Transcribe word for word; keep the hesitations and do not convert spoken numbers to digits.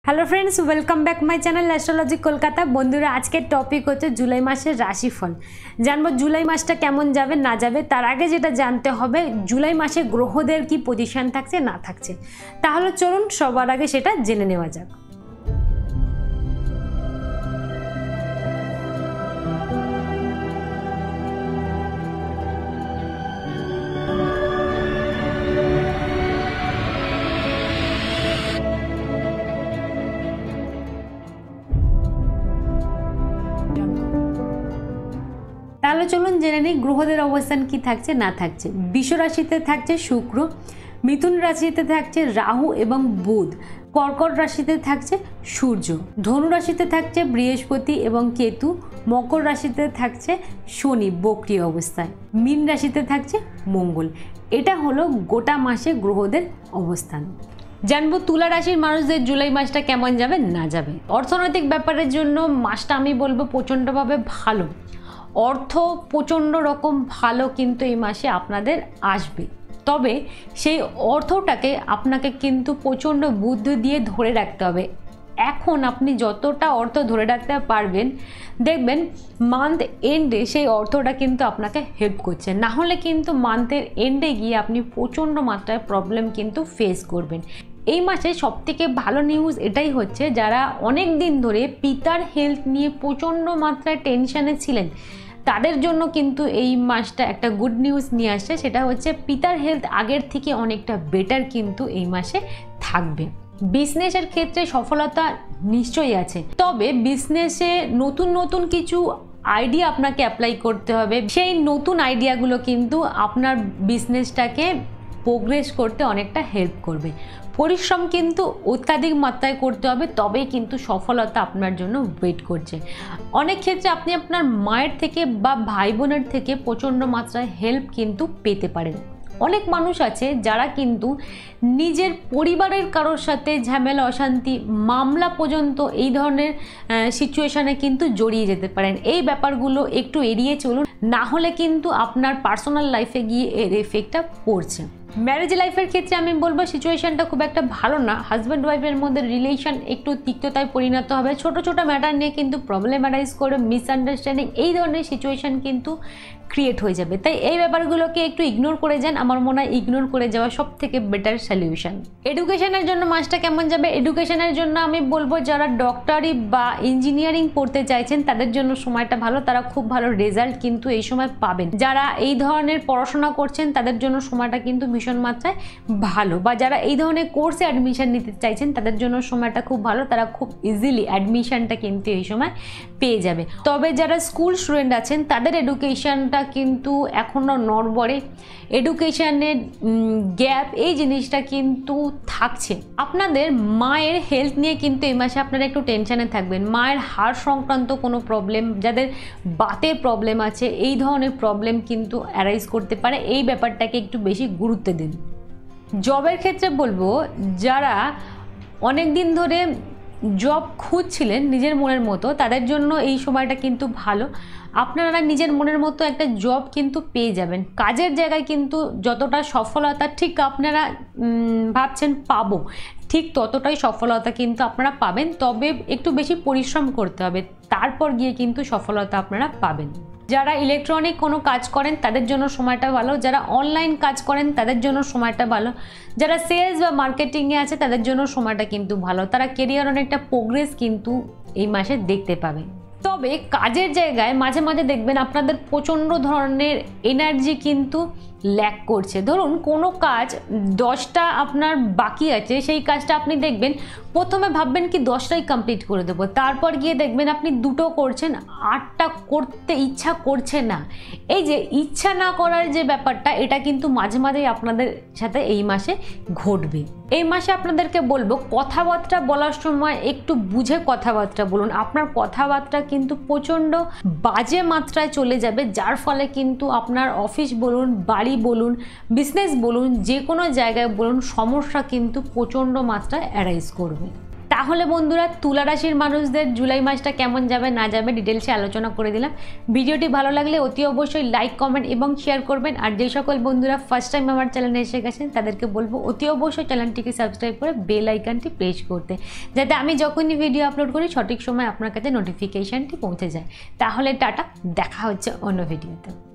Hello friends welcome back my channel astrologic Kolkata. बंधुरा आज के टपिक होच्छे जुलाई मासेर राशिफल। जानबो जुलाई मासटा केमन जाबे ना जाबे, तार आगे जेटा जानते होबे जुलाई मासे ग्रहदेर की पजिशन थाकছে ना थाकছে। ताहले चलुन सबार आगे सेटा जेने नेওয়া যাক। তাহলে চলুন জেনে নিই গ্রহদের অবস্থান কি থাকছে না থাকছে। বৃষ রাশিতে থাকছে শুক্র, মিথুন রাশিতে থাকছে রাহু এবং বুধ, কর্কট রাশিতে থাকছে সূর্য, ধনু রাশিতে থাকছে বৃহস্পতি এবং কেতু, মকর রাশিতে থাকছে শনি বক্রী অবস্থায়, মীন রাশিতে থাকছে মঙ্গল। এটা হলো গোটা মাসে গ্রহদের অবস্থান। জানবো তুলা রাশির মানুষদের জুলাই মাসটা কেমন যাবে না যাবে। অর্থনৈতিক ব্যাপারের জন্য মাসটা আমি বলবো প্রচণ্ডভাবে ভালো। অর্থ প্রচণ্ড রকম ভালো কিন্তু এই মাসে আপনাদের আসবে, তবে সেই অর্থটাকে আপনাকে কিন্তু প্রচণ্ড বুদ্ধি দিয়ে ধরে রাখতে হবে। এখন আপনি যতটা অর্থ ধরে রাখতে পারবেন দেখবেন মান্থ এন্ডে সেই অর্থটা কিন্তু আপনাকে হেল্প করছে, না হলে কিন্তু মান্থের এন্ডে গিয়ে আপনি প্রচণ্ড মাত্রায় প্রবলেম কিন্তু ফেস করবেন। এই মাসে সবথেকে ভালো নিউজ এটাই হচ্ছে যারা অনেক দিন ধরে পিতার হেলথ নিয়ে প্রচণ্ড মাত্রায় টেনশনে ছিলেন তাদের জন্য কিন্তু এই মাসটা একটা গুড নিউজ নিয়ে আসছে। সেটা হচ্ছে পিতার হেলথ আগের থেকে অনেকটা বেটার কিন্তু এই মাসে থাকবে। বিজনেসের ক্ষেত্রে সফলতা নিশ্চয়ই আছে, তবে বিজনেসে নতুন নতুন কিছু আইডিয়া আপনাকে অ্যাপ্লাই করতে হবে। সেই নতুন আইডিয়াগুলো কিন্তু আপনার বিজনেসটাকে প্রোগ্রেস করতে অনেকটা হেল্প করবে। পরিশ্রম কিন্তু অত্যাধিক মাত্রায় করতে হবে, তবেই কিন্তু সফলতা আপনার জন্য ওয়েট করছে। অনেক ক্ষেত্রে আপনি আপনার মায়ের থেকে বা ভাই বোনের থেকে প্রচণ্ড মাত্রায় হেল্প কিন্তু পেতে পারেন। অনেক মানুষ আছে যারা কিন্তু নিজের পরিবারের কারোর সাথে ঝামেলা অশান্তি মামলা পর্যন্ত এই ধরনের সিচুয়েশানে কিন্তু জড়িয়ে যেতে পারেন। এই ব্যাপারগুলো একটু এড়িয়ে চলুন, না হলে কিন্তু আপনার পার্সোনাল লাইফে গিয়ে এর এফেক্টটা পড়ছে। ম্যারেজ লাইফের ক্ষেত্রে আমি বলবো সিচুয়েশানটা খুব একটা ভালো না। হাজব্যান্ড ওয়াইফের মধ্যে রিলেশন একটু তিক্ততায় পরিণত হবে, ছোট ছোট ম্যাটার নিয়ে কিন্তু প্রবলেম অ্যারাইজ করে মিসআন্ডারস্ট্যান্ডিং এই ধরনের সিচুয়েশান কিন্তু ক্রিয়েট হয়ে যাবে। তাই এই ব্যাপারগুলোকে একটু ইগনোর করে যান, আমার মনে হয় ইগনোর করে যাওয়া সব থেকে বেটার সলিউশন। এডুকেশনের জন্য মাসটা কেমন যাবে? এডুকেশনের জন্য আমি বলবো যারা ডক্টরি বা ইঞ্জিনিয়ারিং পড়তে চাইছেন তাদের জন্য সময়টা ভালো, তারা খুব ভালো রেজাল্ট কিন্তু এই সময় পাবেন। যারা এই ধরনের পড়াশোনা করছেন তাদের জন্য সময়টা কিন্তু ভীষণ মাত্রায় ভালো, বা যারা এই ধরনের কোর্সে অ্যাডমিশন নিতে চাইছেন তাদের জন্য সময়টা খুব ভালো, তারা খুব ইজিলি অ্যাডমিশনটা কিন্তু এই সময় পেয়ে যাবে। তবে যারা স্কুল স্টুডেন্ট আছেন তাদের এডুকেশনটা কিন্তু এখনো নড়বড়ে, এডুকেশনের গ্যাপ এই জিনিসটা কিন্তু থাকছে। আপনাদের মায়ের হেলথ নিয়ে কিন্তু এই মাসে আপনারা একটু টেনশনে থাকবেন। মায়ের হাড় সংক্রান্ত কোনো প্রবলেম, যাদের বাতের প্রবলেম আছে এই ধরনের প্রবলেম কিন্তু অ্যারাইজ করতে পারে, এই ব্যাপারটাকে একটু বেশি গুরুত্ব দিন। জবের ক্ষেত্রে বলবো যারা অনেক দিন ধরে জব খুঁজছিলেন নিজের মনের মতো তাদের জন্য এই সময়টা কিন্তু ভালো। আপনারা নিজের মনের মতো একটা জব কিন্তু পেয়ে যাবেন। কাজের জায়গায় কিন্তু যতটা সফলতা ঠিক আপনারা ভাবছেন পাবো, ঠিক ততটাই সফলতা কিন্তু আপনারা পাবেন, তবে একটু বেশি পরিশ্রম করতে হবে, তারপর গিয়ে কিন্তু সফলতা আপনারা পাবেন। যারা ইলেকট্রনিক কোনো কাজ করেন তাদের জন্য সময়টা ভালো, যারা অনলাইন কাজ করেন তাদের জন্য সময়টা ভালো, যারা সেলস বা মার্কেটিংয়ে আছে তাদের জন্য সময়টা কিন্তু ভালো, তারা কেরিয়ার অনেকটা প্রোগ্রেস কিন্তু এই মাসে দেখতে পাবে। তবে কাজের জায়গায় মাঝে মাঝে দেখবেন আপনাদের প্রচণ্ড ধরনের এনার্জি কিন্তু ল্যাক করছে। ধরুন কোনো কাজ দশটা আপনার বাকি আছে, সেই কাজটা আপনি দেখবেন প্রথমে ভাববেন কি দশটাই কমপ্লিট করে দেবো, তারপর গিয়ে দেখবেন আপনি দুটো করছেন, আটটা করতে ইচ্ছা করছে না। এই যে ইচ্ছা না করার যে ব্যাপারটা এটা কিন্তু মাঝে মাঝেই আপনাদের সাথে এই মাসে ঘটবে। এই মাসে আপনাদেরকে বলবো কথাবার্তা বলার সময় একটু বুঝে কথাবার্তা বলুন। আপনার কথাবার্তা কিন্তু প্রচণ্ড বাজে মাত্রায় চলে যাবে, যার ফলে কিন্তু আপনার অফিস বলুন, বাড়ি বলুন, বিজনেস বলুন, যে কোনো জায়গায় বলুন সমস্যা কিন্তু প্রচণ্ড মাত্রায় অ্যারাইজ করবে। তাহলে বন্ধুরা তুলা রাশির মানুষদের জুলাই মাসটা কেমন যাবে না যাবে ডিটেলসে আলোচনা করে দিলাম। ভিডিওটি ভালো লাগলে অতি অবশ্যই লাইক কমেন্ট এবং শেয়ার করবেন। আর যে সকল বন্ধুরা ফার্স্ট টাইম আমার চ্যানেলে এসে গেছেন তাদেরকে বলবো অতি অবশ্যই চ্যানেলটিকে সাবস্ক্রাইব করে বেল আইকনটি প্রেস করতে, যাতে আমি যখনই ভিডিও আপলোড করি সঠিক সময় আপনার কাছে নোটিফিকেশানটি পৌঁছে যায়। তাহলে টাটা, দেখা হচ্ছে অন্য ভিডিওতে।